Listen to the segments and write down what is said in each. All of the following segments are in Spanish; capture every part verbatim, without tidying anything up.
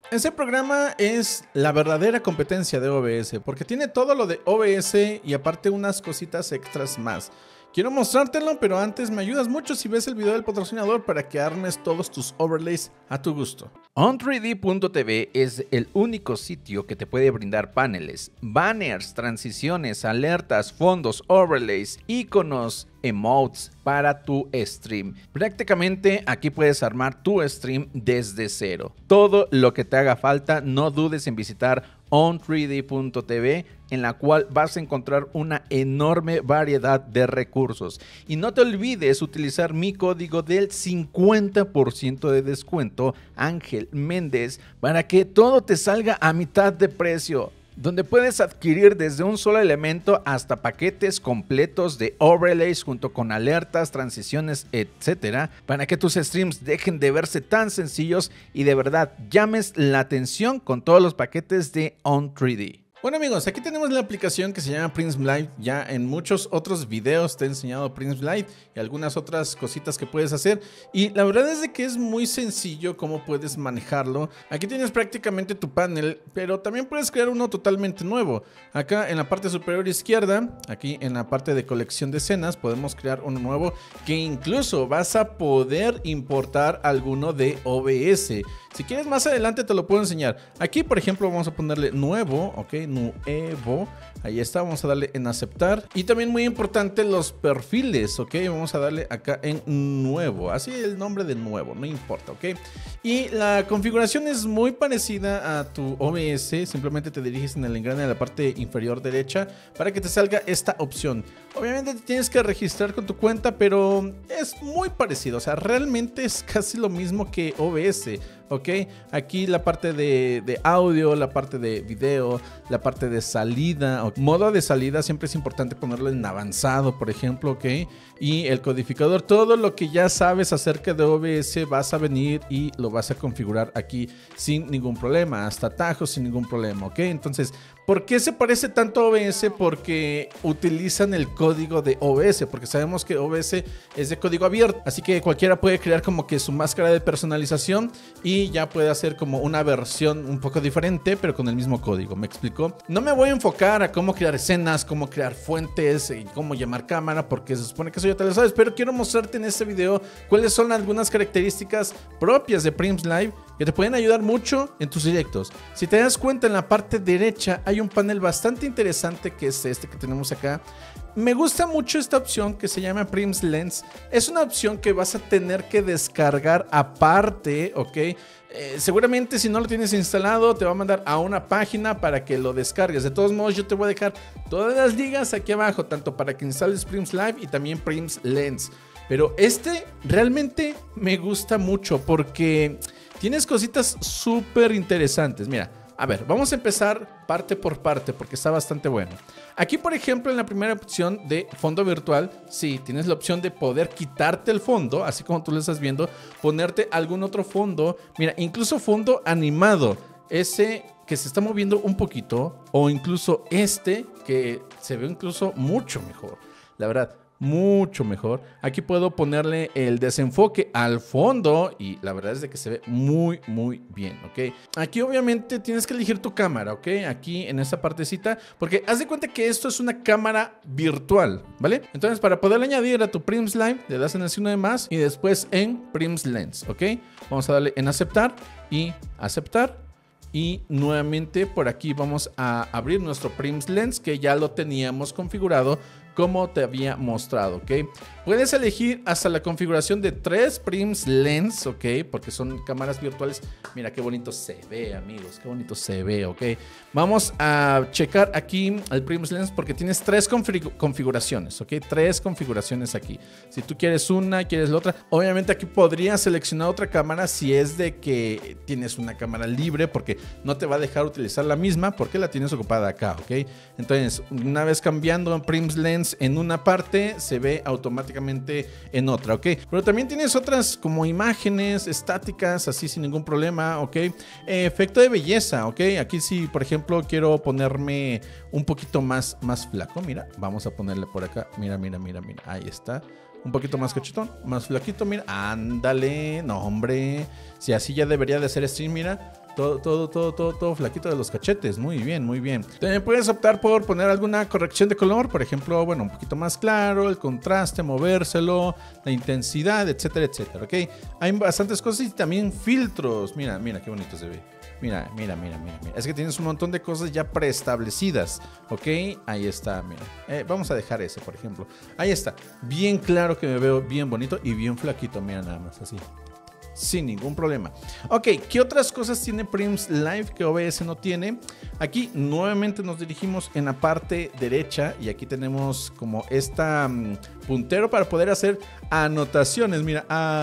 Ese programa es la verdadera competencia de O B S, porque tiene todo lo de O B S y aparte unas cositas extras más. Quiero mostrártelo, pero antes me ayudas mucho si ves el video del patrocinador para que armes todos tus overlays a tu gusto. On tres D punto T V es el único sitio que te puede brindar paneles, banners, transiciones, alertas, fondos, overlays, iconos, emotes para tu stream. Prácticamente aquí puedes armar tu stream desde cero. Todo lo que te haga falta, no dudes en visitar On tres D punto T V, en la cual vas a encontrar una enorme variedad de recursos. Y no te olvides utilizar mi código del cincuenta por ciento de descuento, Ángel Méndez, para que todo te salga a mitad de precio, donde puedes adquirir desde un solo elemento hasta paquetes completos de overlays junto con alertas, transiciones, etcétera, para que tus streams dejen de verse tan sencillos y de verdad llames la atención con todos los paquetes de On tres D. Bueno amigos, aquí tenemos la aplicación que se llama PrinsmLive. Ya en muchos otros videos te he enseñado PrinsmLive y algunas otras cositas que puedes hacer. Y la verdad es de que es muy sencillo cómo puedes manejarlo. Aquí tienes prácticamente tu panel, pero también puedes crear uno totalmente nuevo. Acá en la parte superior izquierda, aquí en la parte de colección de escenas, podemos crear uno nuevo que incluso vas a poder importar alguno de O B S. Si quieres más adelante te lo puedo enseñar. Aquí por ejemplo vamos a ponerle nuevo, ok, nuevo. Ahí está, vamos a darle en aceptar. Y también muy importante los perfiles, ok. Vamos a darle acá en nuevo, así el nombre de nuevo, no importa, ok. Y la configuración es muy parecida a tu O B S. Simplemente te diriges en el engrane de la parte inferior derecha para que te salga esta opción. Obviamente te tienes que registrar con tu cuenta, pero es muy parecido, o sea, realmente es casi lo mismo que O B S. Ok, aquí la parte de, de audio, la parte de video, la parte de salida, okay. Modo de salida siempre es importante ponerlo en avanzado, por ejemplo, ok. Y el codificador, todo lo que ya sabes acerca de O B S vas a venir y lo vas a configurar aquí sin ningún problema, hasta atajos sin ningún problema, ok. Entonces, ¿por qué se parece tanto a O B S? Porque utilizan el código de O B S, porque sabemos que O B S es de código abierto, así que cualquiera puede crear como que su máscara de personalización y ya puede hacer como una versión un poco diferente, pero con el mismo código, ¿me explico? No me voy a enfocar a cómo crear escenas, cómo crear fuentes y cómo llamar cámara, porque se supone que eso ya te lo sabes, pero quiero mostrarte en este video cuáles son algunas características propias de PrinsmLive que te pueden ayudar mucho en tus directos. Si te das cuenta, en la parte derecha hay un panel bastante interesante que es este que tenemos acá. Me gusta mucho esta opción que se llama PrimsLens. Es una opción que vas a tener que descargar aparte, ¿ok? Eh, seguramente si no lo tienes instalado te va a mandar a una página para que lo descargues. De todos modos, yo te voy a dejar todas las ligas aquí abajo, tanto para que instales PrimsLive y también PrimsLens. Pero este realmente me gusta mucho porque tienes cositas súper interesantes. Mira, a ver, vamos a empezar parte por parte porque está bastante bueno. Aquí, por ejemplo, en la primera opción de fondo virtual, sí, tienes la opción de poder quitarte el fondo, así como tú lo estás viendo, ponerte algún otro fondo. Mira, incluso fondo animado, ese que se está moviendo un poquito, o incluso este que se ve incluso mucho mejor, la verdad. Mucho mejor. Aquí puedo ponerle el desenfoque al fondo y la verdad es de que se ve muy muy bien, ok. Aquí obviamente tienes que elegir tu cámara, ok, aquí en esta partecita, porque haz de cuenta que esto es una cámara virtual, ¿vale? Entonces para poder añadir a tu PrimsLive le das en el signo de más y después en PrimsLens, ok. Vamos a darle en aceptar y aceptar. Y nuevamente por aquí vamos a abrir nuestro PrimsLens que ya lo teníamos configurado como te había mostrado, ¿ok? Puedes elegir hasta la configuración de tres PrimsLens, ¿ok? Porque son cámaras virtuales. Mira qué bonito se ve, amigos, qué bonito se ve, ¿ok? Vamos a checar aquí el PrimsLens porque tienes tres config configuraciones, ¿ok? Tres configuraciones aquí. Si tú quieres una, quieres la otra. Obviamente aquí podrías seleccionar otra cámara si es de que tienes una cámara libre, porque no te va a dejar utilizar la misma porque la tienes ocupada acá, ¿ok? Entonces, una vez cambiando PrimsLens en una parte, se ve automáticamente en otra, ¿ok? Pero también tienes otras como imágenes estáticas, así sin ningún problema, ¿ok? Eh, efecto de belleza, ¿ok? Aquí si, por ejemplo, quiero ponerme un poquito más, más flaco, mira, vamos a ponerle por acá, mira, mira, mira, mira, ahí está. Un poquito más cachetón, más flaquito, mira, ándale, no hombre, si así ya debería de ser stream, mira. Todo, todo, todo, todo, todo flaquito de los cachetes. Muy bien, muy bien. También puedes optar por poner alguna corrección de color. Por ejemplo, bueno, un poquito más claro, el contraste, movérselo, la intensidad, etcétera, etcétera. ¿Ok? Hay bastantes cosas y también filtros. Mira, mira qué bonito se ve. Mira, mira, mira, mira, mira. Es que tienes un montón de cosas ya preestablecidas. ¿Ok? Ahí está, mira. Eh, vamos a dejar ese, por ejemplo. Ahí está. Bien claro que me veo bien bonito y bien flaquito. Mira, nada más así. Sin ningún problema. Ok, ¿qué otras cosas tiene Prims Live que O B S no tiene? Aquí nuevamente nos dirigimos en la parte derecha y aquí tenemos como esta um, puntero para poder hacer anotaciones. Mira,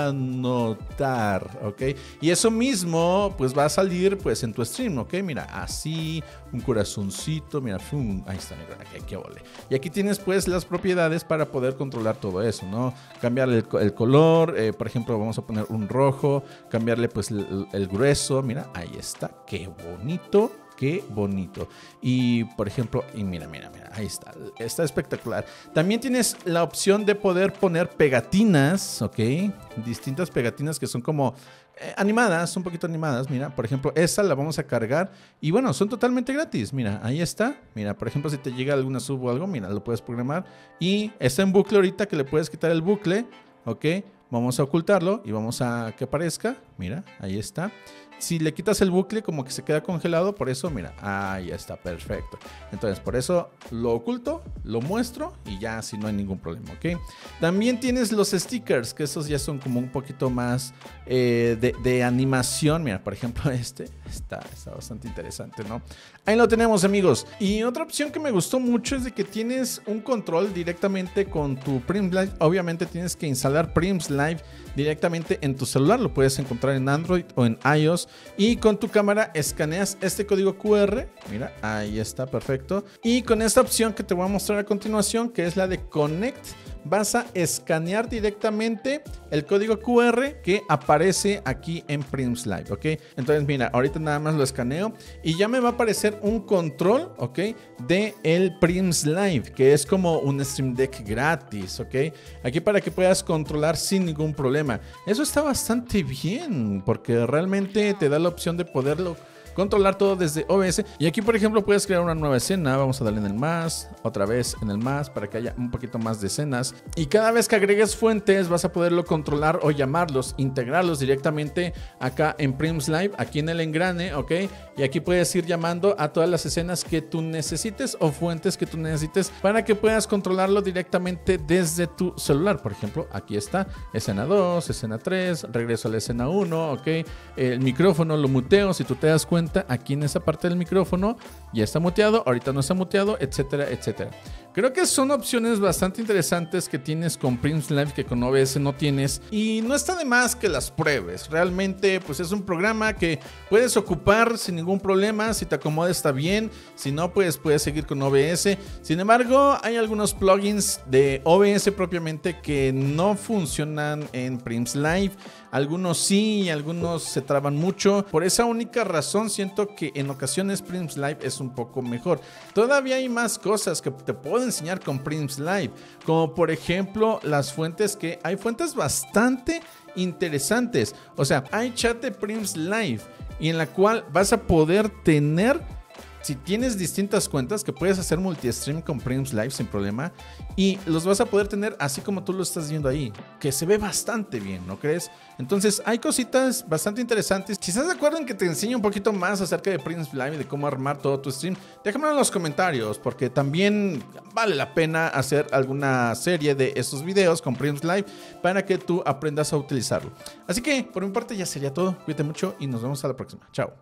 anotar, ok. Y eso mismo pues va a salir pues en tu stream, ok. Mira, así, un corazoncito, mira, fum, ahí está, mira, aquí, aquí vale. Y aquí tienes pues las propiedades para poder controlar todo eso, ¿no? Cambiarle el, el color, eh, por ejemplo, vamos a poner un rojo. Cambiarle pues el, el grueso, mira, ahí está, qué bonito, qué bonito. Y por ejemplo, y mira, mira, mira, ahí está, está espectacular. También tienes la opción de poder poner pegatinas, ok, distintas pegatinas que son como eh, animadas, un poquito animadas, mira, por ejemplo, esta la vamos a cargar y bueno, son totalmente gratis, mira, ahí está, mira, por ejemplo, si te llega alguna sub o algo, mira, lo puedes programar y está en bucle ahorita que le puedes quitar el bucle, ok. Vamos a ocultarlo y vamos a que aparezca. Mira, ahí está. Si le quitas el bucle, como que se queda congelado. Por eso, mira, ahí está, perfecto. Entonces, por eso lo oculto, lo muestro y ya así no hay ningún problema, ¿ok? También tienes los stickers, que esos ya son como un poquito más eh, de, de animación. Mira, por ejemplo, este está, está bastante interesante, ¿no? Ahí lo tenemos, amigos. Y otra opción que me gustó mucho es de que tienes un control directamente con tu Prims Live. Obviamente tienes que instalar Prims Live directamente en tu celular. Lo puedes encontrar en Android o en iOS. Y con tu cámara escaneas este código Q R. Mira, ahí está, perfecto. Y con esta opción que te voy a mostrar a continuación, que es la de Connect, vas a escanear directamente el código Q R que aparece aquí en Prims Live, ¿ok? Entonces, mira, ahorita nada más lo escaneo y ya me va a aparecer un control, ¿ok? De el Prims Live, que es como un Stream Deck gratis, ¿ok? Aquí para que puedas controlar sin ningún problema. Eso está bastante bien, porque realmente te da la opción de poderlo controlar todo desde O B S. Y aquí, por ejemplo, puedes crear una nueva escena. Vamos a darle en el más, otra vez en el más, para que haya un poquito más de escenas. Y cada vez que agregues fuentes, vas a poderlo controlar o llamarlos, integrarlos directamente acá en Prims Live, aquí en el engrane, ¿ok? Y aquí puedes ir llamando a todas las escenas que tú necesites o fuentes que tú necesites para que puedas controlarlo directamente desde tu celular. Por ejemplo, aquí está escena dos, escena tres, regreso a la escena uno, ¿ok? El micrófono lo muteo, si tú te das cuenta, aquí en esa parte del micrófono ya está muteado, ahorita no está muteado, etcétera, etcétera. Creo que son opciones bastante interesantes que tienes con Prims Live que con O B S no tienes y no está de más que las pruebes. Realmente pues es un programa que puedes ocupar sin ningún problema, si te acomoda está bien, si no pues puedes seguir con O B S. Sin embargo, hay algunos plugins de O B S propiamente que no funcionan en Prims Live. Algunos sí, algunos se traban mucho. Por esa única razón siento que en ocasiones Prims Live es un poco mejor. Todavía hay más cosas que te puedo enseñar con Prims Live, como por ejemplo las fuentes, que hay fuentes bastante interesantes. O sea, hay chat de Prims Live y en la cual vas a poder tener, si tienes distintas cuentas, que puedes hacer multi-stream con Prims Live sin problema y los vas a poder tener así como tú lo estás viendo ahí, que se ve bastante bien, ¿no crees? Entonces hay cositas bastante interesantes. Si estás de acuerdo en que te enseñe un poquito más acerca de Prims Live y de cómo armar todo tu stream, déjamelo en los comentarios, porque también vale la pena hacer alguna serie de estos videos con Prims Live para que tú aprendas a utilizarlo. Así que por mi parte ya sería todo. Cuídate mucho y nos vemos a la próxima. Chao.